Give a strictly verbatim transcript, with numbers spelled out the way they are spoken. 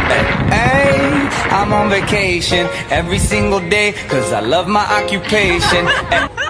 Hey, I'm on vacation every single day, cause I love my occupation. Ay.